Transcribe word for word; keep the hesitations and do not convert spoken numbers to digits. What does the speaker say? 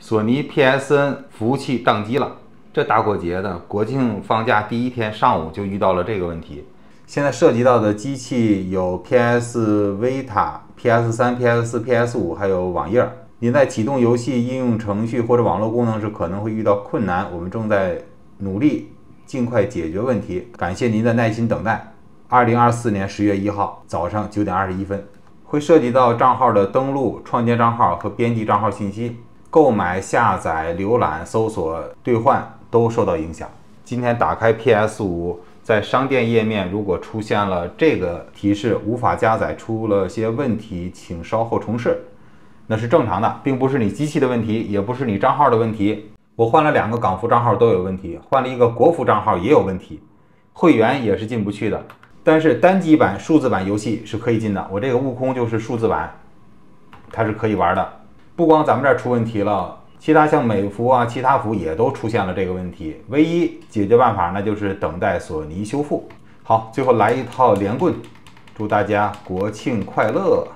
索尼 P S N 服务器宕机了。这大过节的，国庆放假第一天上午就遇到了这个问题。现在涉及到的机器有 P S Vita、P S 三、P S 四、P S 五，还有网页。您在启动游戏、应用程序或者网络功能时可能会遇到困难，我们正在努力尽快解决问题。感谢您的耐心等待。二零二四年十月一号早上九点二十一分，会涉及到账号的登录、创建账号和编辑账号信息。购买、下载、浏览、搜索、兑换都受到影响。今天打开 P S 五，在商店页面如果出现了这个提示无法加载，出了些问题，请稍后重试，那是正常的，并不是你机器的问题，也不是你账号的问题。我换了两个港服账号都有问题，换了一个国服账号也有问题，会员也是进不去的。但是单机版、数字版游戏是可以进的，我这个悟空就是数字版，它是可以玩的。不光咱们这儿出问题了，其他像美服啊、其他服也都出现了这个问题。唯一解决办法那就是等待索尼修复。好，最后来一套连棍，祝大家国庆快乐！